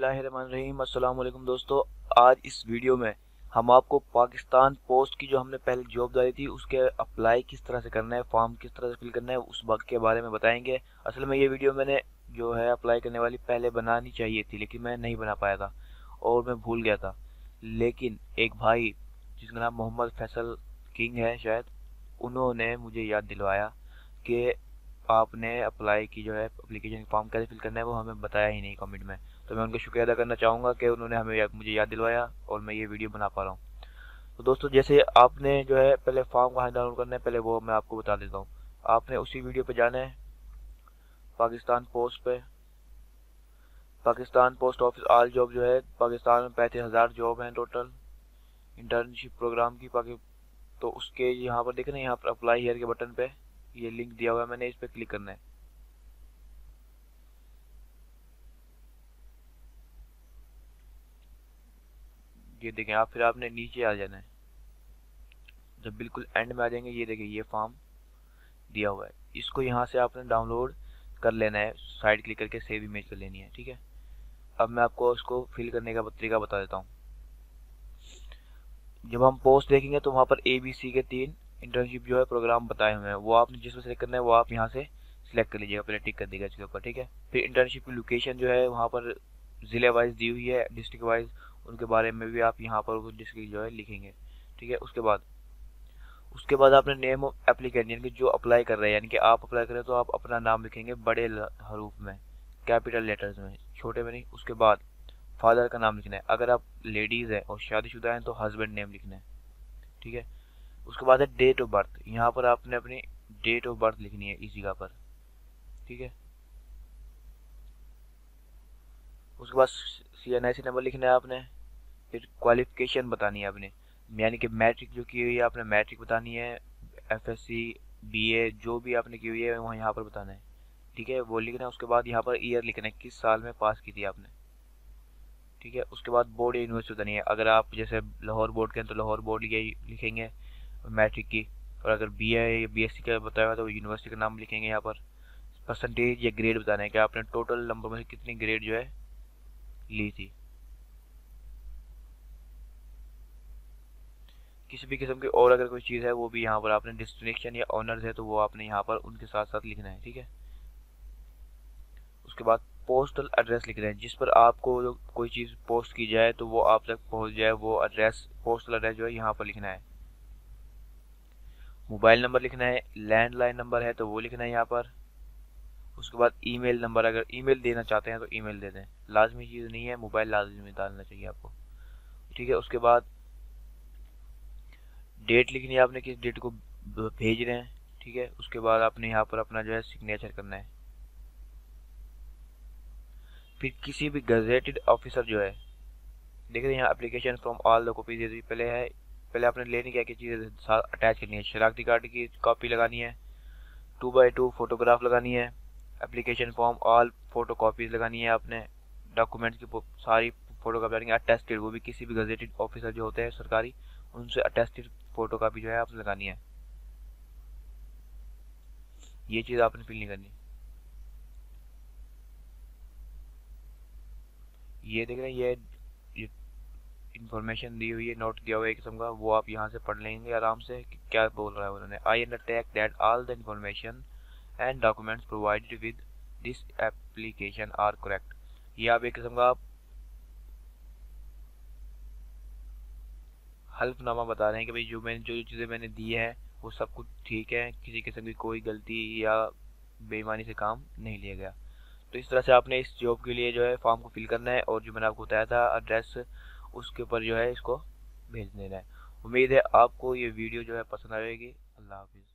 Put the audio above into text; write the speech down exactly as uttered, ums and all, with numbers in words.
बिस्मिल्लाहिर्रहमानिर्रहीम। अस्सलाम वालेकुम दोस्तों, आज इस वीडियो में हम आपको पाकिस्तान पोस्ट की जो हमने पहले जॉब डाली थी उसके अप्लाई किस तरह से करना है, फॉर्म किस तरह से फिल करना है, उस बात के बारे में बताएंगे। असल में ये वीडियो मैंने जो है अप्लाई करने वाली पहले बनानी चाहिए थी, लेकिन मैं नहीं बना पाया था और मैं भूल गया था। लेकिन एक भाई जिसका नाम मोहम्मद फैसल किंग है शायद, उन्होंने मुझे याद दिलवाया कि आपने अप्लाई की जो है एप्लीकेशन फॉर्म कैसे फिल करना है, वो हमें बताया ही नहीं कमेंट में। तो मैं उनका शुक्रिया अदा करना चाहूँगा कि उन्होंने हमें या, मुझे याद दिलवाया और मैं ये वीडियो बना पा रहा हूँ। तो दोस्तों, जैसे आपने जो है पहले फॉर्म कहाँ डाउनलोड करना है, पहले वो मैं आपको बता देता हूँ। आपने उसी वीडियो पे जाना है, पाकिस्तान पोस्ट पे, Pakistan post office all job जो है पाकिस्तान में पैंतीस हज़ार जॉब हैं टोटल इंटर्नशिप प्रोग्राम की। पाकि तो उसके यहाँ पर देखें ना, यहाँ पर अप्लाई हियर के बटन पे ये लिंक दिया हुआ है, मैंने इस पर क्लिक करना है। ये देखें आप, फिर आपने नीचे आ जाना है। जब बिल्कुल एंड में आ जाएंगे, ये देखिए ये फॉर्म दिया हुआ है, इसको यहाँ से आपने डाउनलोड कर लेना है, साइड क्लिक करके सेव इमेज कर लेनी है। ठीक है, अब मैं आपको उसको फिल करने का तरीका बता देता हूँ। जब हम पोस्ट देखेंगे तो वहाँ पर ए बी सी के तीन इंटर्नशिप जो है प्रोग्राम बताए हुए हैं, वो आपने जिसमें सेलेक्ट करना है वो आप यहाँ से सिलेक्ट कर लीजिएगा, पहले टिक कर दीजिएगा इसके ऊपर। ठीक है, फिर इंटर्नशिप की लोकेशन जो है वहाँ पर ज़िले वाइज दी हुई है, डिस्ट्रिक्ट वाइज, उनके बारे में भी आप यहाँ पर डिस्ट्रिक्ट जो है लिखेंगे। ठीक है, उसके बाद उसके बाद आपने नेम ऑफ एप्लीकेंट, यानी कि जो अप्लाई कर रहे हैं, यानी कि आप अप्लाई करें तो आप अपना नाम लिखेंगे बड़े हरूफ में, कैपिटल लेटर्स में, छोटे में नहीं। उसके बाद फादर का नाम लिखना है, अगर आप लेडीज़ हैं और शादीशुदा हैं तो हस्बैंड नेम लिखना है। ठीक है, उसके बाद है डेट ऑफ बर्थ, यहाँ पर आपने अपनी डेट ऑफ बर्थ लिखनी है इस जगह पर। ठीक है, उसके बाद सी एन आई सी नंबर लिखना है आपने। फिर क्वालिफिकेशन बतानी है आपने, यानी कि मैट्रिक जो की हुई है आपने मैट्रिक बतानी है, F S C B A जो भी आपने की हुई है वहाँ यहाँ पर बताना है। ठीक है, वो लिखना है। उसके बाद यहाँ पर ईयर लिखना है, किस साल में पास की थी आपने। ठीक है, उसके बाद बोर्ड या यूनिवर्सिटी बतानी है, अगर आप जैसे लाहौर बोर्ड के हैं तो लाहौर बोर्ड यही लिखेंगे मैट्रिक की, और अगर बी ए या बी एस सी का बताया हुआ तो यूनिवर्सिटी का नाम लिखेंगे। यहाँ पर परसेंटेज या ग्रेड बताना है कि आपने टोटल नंबर में से कितनी ग्रेड जो है ली थी। किसी भी किस्म की और अगर कोई चीज़ है वो भी यहाँ पर आपने, डिस्टिंक्शन या ऑनर्स है तो वो आपने यहाँ पर उनके साथ साथ लिखना है। ठीक है, उसके बाद पोस्टल एड्रेस लिख रहे हैं, जिस पर आपको जो कोई चीज़ पोस्ट की जाए तो वो आप तक पहुँच जाए, वो एड्रेस, पोस्टल एड्रेस जो है यहाँ पर लिखना है। मोबाइल नंबर लिखना है, लैंडलाइन नंबर है तो वो लिखना है यहाँ पर। उसके बाद ईमेल नंबर, अगर ईमेल देना चाहते हैं तो ईमेल दे दें, लाजमी चीज़ नहीं है, मोबाइल लाजमी डालना चाहिए आपको। ठीक है, उसके बाद डेट लिखनी है आपने, किस डेट को भेज रहे हैं। ठीक है, उसके बाद आपने यहाँ पर अपना जो है सिग्नेचर करना है। फिर किसी भी गजेटेड ऑफिसर जो है, देख रहे हैं यहाँ application from all the copies, पहले है, पहले आपने लेने क्या क्या चीज़ें साथ अटैच करनी है, शनाख्ती कार्ड की कॉपी लगानी है, टू बाई टू फोटोग्राफ लगानी है, application form all photo copies लगानी है आपने, डॉक्यूमेंट्स की सारी फोटो कॉपी लगानी है, अटेस्टेड, वो भी किसी भी गजेटेड ऑफिसर जो होते हैं सरकारी, उनसे अटेस्टेड फोटो कॉपी जो है आपने लगानी है। ये चीज़ आपने फिल नहीं करनी। ये देख रहे हैं, ये, ये इंफॉर्मेशन दी हुई है, नोट दिया हुआ है एक किस्म का, वो आप यहाँ से पढ़ लेंगे आराम से कि क्या बोल रहा है उन्होंने। I undertake that all the information and documents provided with this application are correct. ये आप एक किस्म का हल्फनामा बता रहे हैं कि भाई जो मैंने जो चीज़ें मैंने दी है वो सब कुछ ठीक है, किसी किस्म की कोई गलती या बेईमानी से काम नहीं लिया गया। तो इस तरह से आपने इस जॉब के लिए जो है फॉर्म को फिल करना है, और जो मैंने आपको बताया था एड्रेस, उसके ऊपर जो है इसको भेज देना है। उम्मीद है आपको ये वीडियो जो है पसंद आएगी। अल्लाह हाफिज़।